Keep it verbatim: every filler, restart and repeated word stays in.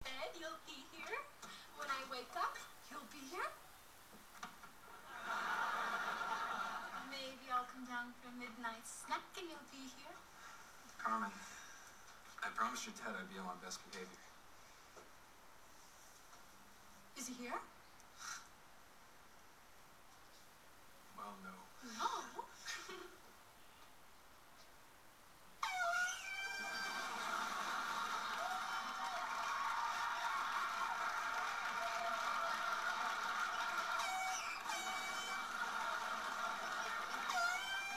bed, you'll be here. When I wake up, you'll be here. Maybe I'll come down for a midnight snack and you'll be here. Carmen, I promised your Ted I'd be on my best behavior. Is he here?